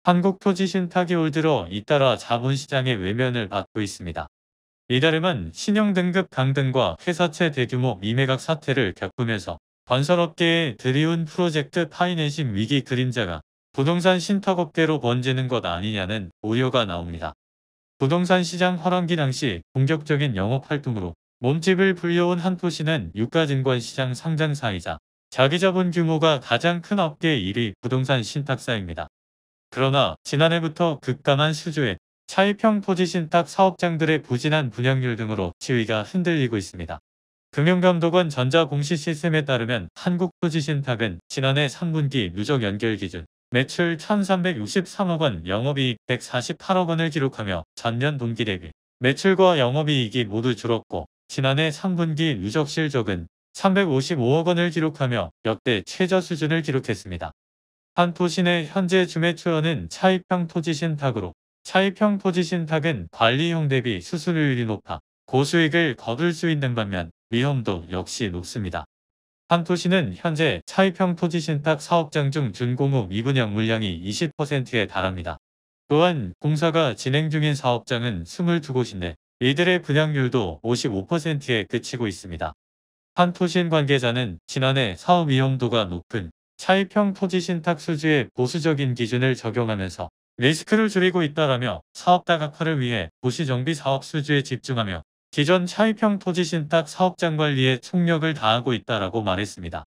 한국토지신탁이 올 들어 잇따라 자본시장의 외면을 받고 있습니다. 이달에만 신용등급 강등과 회사채 대규모 미매각 사태를 겪으면서 건설업계에 들이운 프로젝트 파이낸싱 위기 그림자가 부동산 신탁업계로 번지는 것 아니냐는 우려가 나옵니다. 부동산 시장 화랑기 당시 본격적인 영업활동으로 몸집을 불려온 한토시는 유가증권시장 상장사이자 자기자본 규모가 가장 큰 업계 1위 부동산 신탁사입니다. 그러나 지난해부터 급감한 수주에 차입형 토지 신탁 사업장들의 부진한 분양률 등으로 지위가 흔들리고 있습니다. 금융감독원 전자공시시스템에 따르면 한국토지신탁은 지난해 3분기 누적 연결 기준 매출 1,363억 원, 영업이익 148억 원을 기록하며 전년 동기 대비 매출과 영업이익이 모두 줄었고 지난해 3분기 누적 실적은 355억 원을 기록하며 역대 최저 수준을 기록했습니다. 한토시의 현재 주매출원은 차입형 토지신탁으로 차입형 토지신탁은 관리용 대비 수수료율이 높아 고수익을 거둘 수 있는 반면 위험도 역시 높습니다. 한토시는 현재 차입형 토지신탁 사업장 중 준공업 미분양 물량이 20%에 달합니다. 또한 공사가 진행 중인 사업장은 22곳인데 이들의 분양률도 55%에 그치고 있습니다. 한토신 관계자는 지난해 사업 위험도가 높은 차입형 토지신탁 수주에 보수적인 기준을 적용하면서 리스크를 줄이고 있다라며 사업 다각화를 위해 도시정비 사업 수주에 집중하며 기존 차입형 토지신탁 사업장 관리에 총력을 다하고 있다라고 말했습니다.